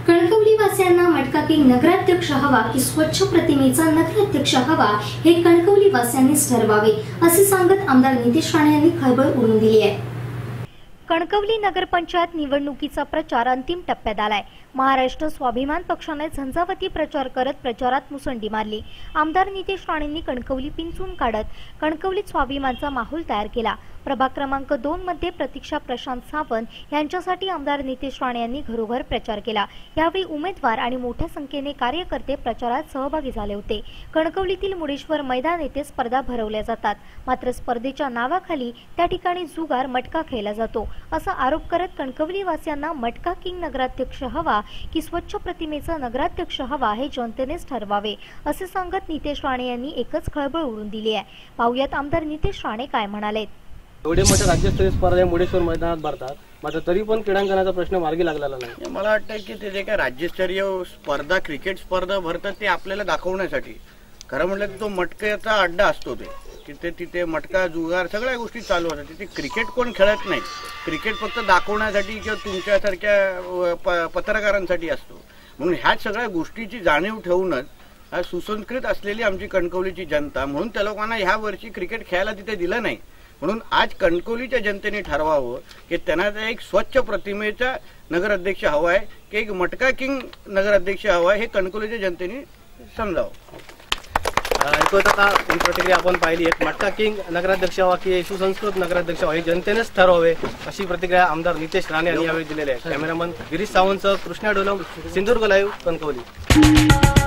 कणकवलीवासियांना मटका किंग नगराध्यक्ष हवा की स्वच्छ प्रतिमेचा नगराध्यक्ष हवा हे कणकवलीवासियांनीच ठरवावे असे सांगत आमदार नितेश राणे यांनी खळबळ उडवून दिली आहे। कणकवली नगरपंचायत निवडणुकीचा प्रचार अंतिम टप्प्यात आलाय। महाराष्ट्र स्वाभिमान पक्षाने झंझावती प्रचार करत प्रचारात मुसंडी मारली। आमदार नितेश राणेंनी कणकवली पिंचून काढत कणकवलीत स्वाभिमानचा माहोल तयार केला। प्रभाग क्रमांक 2 मध्ये प्रतीक्षा प्रशांत सावंत यांच्यासाठी आमदार नितेश राणे यांनी घरोघर प्रचार केला। यावेळी उमेदवार आणि मोठ्या संख्येने कार्यकर्ते प्रचारात सहभागी झाले होते। कणकवलीतील मुडेश्वर मैदान येथे स्पर्धा भरवल्या जातात, मात्र स्पर्धेच्या नावाखाली त्या ठिकाणी जुगार मटका खेळला जातो असा आरोप करत कणकवलीवासियांना मटका किंग नगराध्यक्ष हवा की स्वच्छ प्रतिमेचा नगराध्यक्ष हवा हे जनतेनेच ठरवावे असे सांगत नितेश राणे यांनी एकच खळबळ उडवून दिली आहे। पाहुयात आमदार नितेश राणे काय म्हणाले। एवढे मोठे राज्यस्तरीय स्पर्धा मुडेश्वर मैदानात भरतात, मात्र तरी पण क्रीडांगणाचा प्रश्न मार्गी लागलेला नाही। मला वाटतं की ते जे काय राज्यस्तरीय स्पर्धा क्रिकेट स्पर्धा भरतात ते आपल्याला दाखवण्यासाठी, खरं म्हटलं तर तो मटक्याचा अड्डा असतो ते तिथे मटका जुगार सगळ्या गोष्टी चालू होतात। तिथे क्रिकेट कोण खेळत नाही, क्रिकेट फक्त दाखवण्यासाठी किंवा तुमच्यासारख्या पत्रकारांसाठी असतो। म्हणून ह्या सगळ्या गोष्टीची जाणीव ठेवूनच सुसंस्कृत असलेली आमची कणकवलीची जनता, म्हणून त्या लोकांना ह्या वर्षी क्रिकेट खेळायला तिथे दिलं नाही। म्हणून आज कणकवलीच्या जनतेने ठरवावं की त्यांना एक स्वच्छ प्रतिमेचा नगराध्यक्ष हवा आहे की एक मटका किंग नगराध्यक्ष हवा आहे, हे कणकवलीच्या जनतेने समजावं। आता प्रतिक्रिया आपण पाहिली आहे। मटका किंग नगराध्यक्ष हवा की सुसंस्कृत नगराध्यक्ष हवा हे जनतेनेच ठरवावे अशी प्रतिक्रिया आमदार नितेश राणे यांनी यावेळी दिलेली आहे। कॅमेरामन गिरीश सावंतसह कृष्णा डोलम, सिंधुदुर्ग लाईव्ह, कणकवली।